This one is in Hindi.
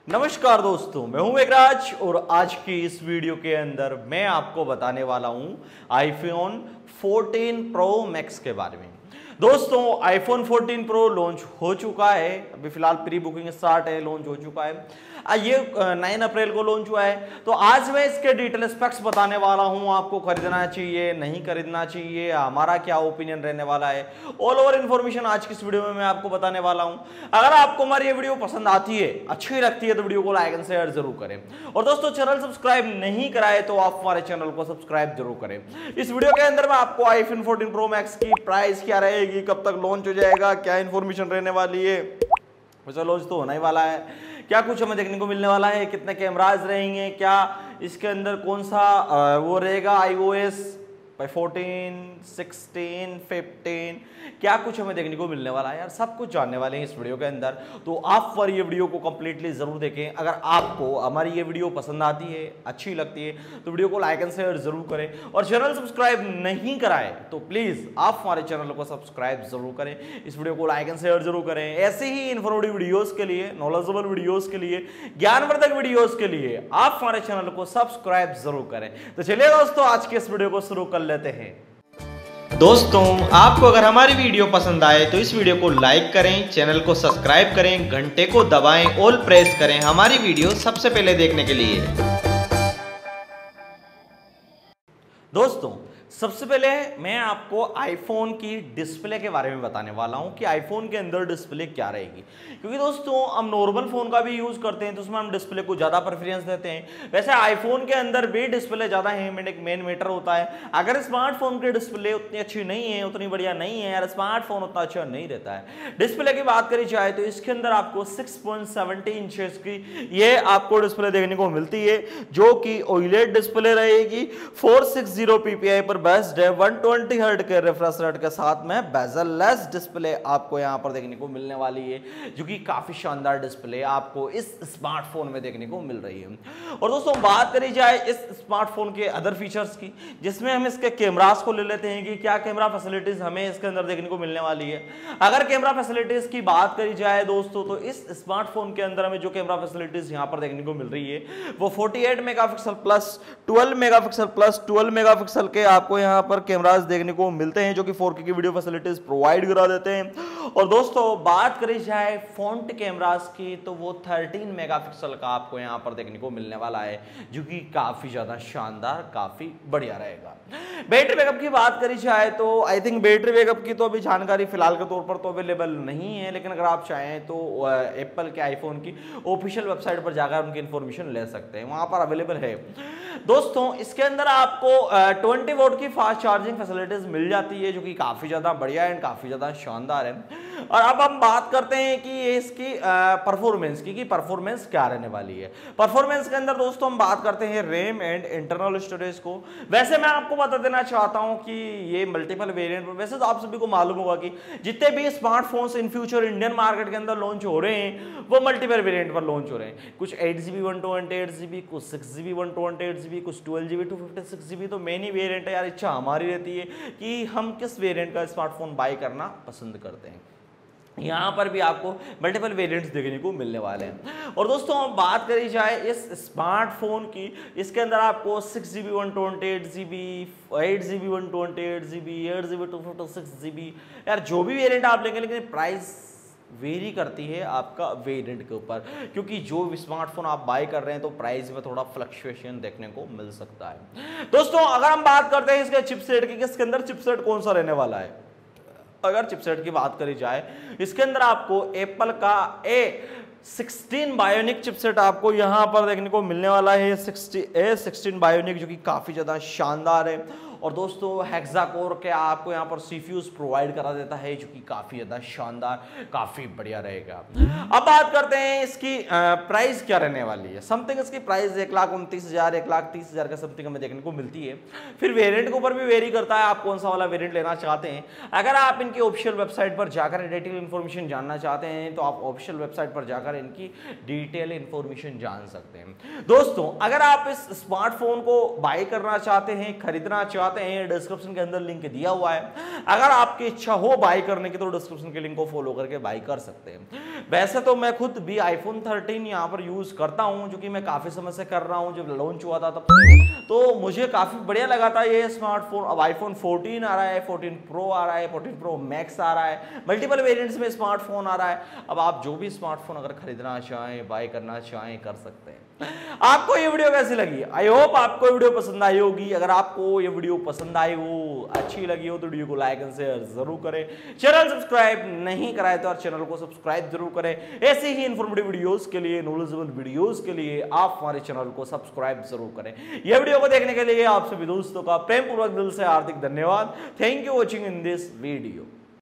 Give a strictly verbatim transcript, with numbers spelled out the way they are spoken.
नमस्कार दोस्तों, मैं हूं मेघराज और आज की इस वीडियो के अंदर मैं आपको बताने वाला हूं आईफोन फोर्टीन प्रो मैक्स के बारे में। दोस्तों, आईफोन फोर्टीन प्रो लॉन्च हो चुका है, अभी फिलहाल प्री बुकिंग स्टार्ट है, लॉन्च हो चुका है। ये नौ अप्रैल को लॉन्च हुआ है। तो आज मैं इसके डिटेल स्पेक्स बताने वाला हूं, आपको खरीदना चाहिए नहीं खरीदना चाहिए, हमारा क्या ओपिनियन रहने वाला है, ऑल ओवर इन्फॉर्मेशन आज की इस वीडियो में मैं आपको बताने वाला हूं। अगर आपको हमारी ये वीडियो पसंद आती है, अच्छी लगती है, तो वीडियो को लाइक एंड शेयर जरूर करें। और दोस्तों, चैनल सब्सक्राइब नहीं कराए तो आप हमारे चैनल को सब्सक्राइब जरूर करें। इस वीडियो के अंदर मैं आपको आईफोन फोर्टीन प्रो मैक्स की प्राइस क्या रहेगी, कब तक लॉन्च हो जाएगा, क्या इन्फॉर्मेशन रहने वाली है, वैसे लॉन्च तो होना ही वाला है, क्या कुछ हमें देखने को मिलने वाला है, कितने कैमराज रहेंगे, क्या इसके अंदर कौन सा वो रहेगा आईओएस फोर्टीन, सिक्सटीन, फिफ्टीन, क्या कुछ हमें देखने को मिलने वाला है यार, सब कुछ जानने वाले हैं इस वीडियो के अंदर। तो आप पर ये वीडियो को कंप्लीटली जरूर देखें। अगर आपको हमारी ये वीडियो पसंद आती है, अच्छी लगती है, तो वीडियो को लाइक एंड शेयर जरूर करें। और चैनल सब्सक्राइब नहीं कराए तो प्लीज आप हमारे चैनल को सब्सक्राइब जरूर करें, इस वीडियो को लाइक एंड शेयर जरूर करें। ऐसे ही इन्फॉर्मेटिव वीडियोस के लिए, नॉलेजेबल वीडियोस के लिए, ज्ञानवर्धक वीडियोस के लिए आप हमारे चैनल को सब्सक्राइब जरूर करें। तो चलिए दोस्तों, आज के इस वीडियो को शुरू कर लेते हैं। दोस्तों, आपको अगर हमारी वीडियो पसंद आए तो इस वीडियो को लाइक करें, चैनल को सब्सक्राइब करें, घंटे को दबाएं, ऑल प्रेस करें हमारी वीडियो सबसे पहले देखने के लिए। दोस्तों, सबसे पहले मैं आपको आईफोन की डिस्प्ले के बारे में बताने वाला हूं कि आईफोन के अंदर डिस्प्ले क्या रहेगी। क्योंकि दोस्तों, हम नॉर्मल फोन का भी यूज करते हैं तो उसमें हम डिस्प्ले को ज्यादा प्रेफरेंस देते हैं। वैसे आईफोन के अंदर भी डिस्प्ले ज्यादा है, मेन मैटर होता है। अगर स्मार्टफोन की डिस्प्ले उतनी अच्छी नहीं है, उतनी बढ़िया नहीं है यार, स्मार्टफोन उतना अच्छा नहीं रहता है। डिस्प्ले की बात करी जाए तो इसके अंदर आपको six point seven zero inches की ये आपको डिस्प्ले देखने को मिलती है, जो कि ओलेड डिस्प्ले रहेगी। फोर सिक्सटी पीपीआई पर बेस्ड है, वन ट्वेंटी हर्ट्ज के रिफ्रेश रेट के साथ में बेजल लेस डिस्प्ले आपको यहां पर देखने को मिलने वाली है, जो कि काफी शानदार डिस्प्ले आपको इस स्मार्टफोन में देखने को मिल रही है। और दोस्तों, बात करी जाए इस स्मार्टफोन के अदर फीचर्स की, जिसमें हम इसके कैमरास को ले लेते हैं कि क्या कैमरा फैसिलिटीज हमें इसके अंदर देखने को मिलने वाली है। अगर कैमरा फैसिलिटीज की बात करी जाए दोस्तों, तो इस स्मार्टफोन के अंदर हमें जो कैमरा फैसिलिटीज यहां पर देखने को मिल रही है वो forty eight megapixel plus twelve megapixel plus twelve megapixel के आपको यहां पर कैमरास देखने को मिलते हैं, जो कि फोर के की वीडियो फैसिलिटीज प्रोवाइड करा देते हैं। और दोस्तों, बात करी जाए फ्रंट कैमरास की तो वो थर्टीन मेगापिक्सल का आपको यहां पर देखने को मिलने वाला है, जो कि काफी ज्यादा शानदार, काफी बढ़िया रहेगा। बैटरी बैकअप की बात करी जाए तो आई थिंक बैटरी बैकअप की तो अभी जानकारी फिलहाल के तौर पर तो अवेलेबल नहीं है, लेकिन अगर आप चाहें तो एप्पल के आईफोन की ऑफिशियल वेबसाइट पर जाकर उनकी इंफॉर्मेशन ले सकते हैं, वहां पर अवेलेबल है। दोस्तों, इसके अंदर आपको ट्वेंटी वोल्ट की फास्ट चार्जिंग फैसिलिटीज मिल जाती है, जो कि काफी ज्यादा बढ़िया एंड काफी ज्यादा शानदार है। और अब हम बात करते हैं कि ये इसकी परफॉर्मेंस की कि परफॉर्मेंस क्या रहने वाली है। परफॉर्मेंस के अंदर दोस्तों हम बात करते हैं रैम एंड इंटरनल स्टोरेज को। वैसे मैं आपको बता देना चाहता हूं कि ये मल्टीपल वेरिएंट, वैसे तो आप सभी को मालूम होगा कि जितने भी smartphones in future Indian market के अंदर लॉन्च हो रहे हैं वो मल्टीपल वेरिएंट पर लॉन्च हो रहे हैं। कुछ eight GB one twenty eight GB, कुछ six GB one twenty eight GB, कुछ twelve GB two fifty six GB. तो मेनी वेरिएंट है यार, इच्छा हमारी रहती है कि हम किस वेरिएंट का स्मार्टफोन बाय करना पसंद करते हैं। यहाँ पर भी आपको मल्टीपल वेरिएंट्स देखने को मिलने वाले हैं। और दोस्तों, बात करी जाए इस स्मार्टफोन की, इसके अंदर आपको six GB one twenty eight GB, eight GB one twenty eight GB, eight GB two fifty six GB, यार जो भी वेरिएंट आप लेंगे, लेकिन प्राइस वेरी करती है आपका वेरिएंट के ऊपर, क्योंकि जो स्मार्टफोन आप बाय कर रहे हैं तो प्राइस में थोड़ा फ्लक्चुएशन देखने को मिल सकता है। दोस्तों, अगर हम बात करते हैं इसके चिपसेट की, इसके अंदर चिपसेट कौन सा रहने वाला है, अगर चिपसेट की बात करी जाए, इसके अंदर आपको एप्पल का ए सिक्सटीन बायोनिक चिपसेट आपको यहां पर देखने को मिलने वाला है। ए सिक्सटीन बायोनिक, जो कि काफी ज्यादा शानदार है। और दोस्तों, हेक्सा कोर के आपको यहाँ पर सीपीयूज प्रोवाइड करा देता है, जो कि काफी ज्यादा शानदार, काफी बढ़िया रहेगा। अब बात करते हैं इसकी प्राइस क्या रहने वाली है। समथिंग इसकी प्राइस एक लाख उनतीस हजार एक लाख तीस हजार का समथिंग हमें देखने को मिलती है। फिर वेरिएंट के ऊपर भी वेरी करता है, आप कौन सा वाला वेरिएंट लेना चाहते हैं। अगर आप इनकी ऑफिशियल वेबसाइट पर जाकर डिटेल इन्फॉर्मेशन जानना चाहते हैं तो आप ऑफिशियल वेबसाइट पर जाकर इनकी डिटेल इन्फॉर्मेशन जान सकते हैं। दोस्तों, अगर आप इस स्मार्टफोन को बाय करना चाहते हैं, खरीदना चाहते चाहते हैं डिस्क्रिप्शन के अंदर लिंक दिया हुआ है, अगर आपकी इच्छा हो बाय करने की तो डिस्क्रिप्शन के लिंक को फॉलो करके बाय कर सकते हैं। वैसे तो मैं खुद भी आईफोन थर्टीन यहाँ पर यूज करता हूँ, जो कि मैं काफी समय से कर रहा हूँ, जब लॉन्च हुआ था तब से, तो मुझे काफी बढ़िया लगा था ये स्मार्टफोन। अब आईफोन फोर्टीन आ रहा है, फोर्टीन प्रो आ रहा है, फोर्टीन प्रो मैक्स आ रहा है, मल्टीपल वेरिएंट्स में स्मार्टफोन आ रहा है। अब आप जो भी स्मार्टफोन अगर खरीदना चाहें, बाय करना चाहें, कर सकते हैं। आपको ये वीडियो कैसी लगी? आई होप आपको ये वीडियो पसंद आई होगी। अगर आपको ये वीडियो पसंद आई हो, अच्छी लगी हो, तो वीडियो को लाइक एंड शेयर जरूर करें। चैनल सब्सक्राइब नहीं कराए तो चैनल को सब्सक्राइब जरूर करें। ऐसे ही इंफॉर्मेटिव वीडियोस के लिए, नॉलेजेबल वीडियोस के लिए आप हमारे चैनल को सब्सक्राइब जरूर करें। यह वीडियो को देखने के लिए आप सभी दोस्तों का प्रेम पूर्वक दिल से हार्दिक धन्यवाद। Thank you watching in this video.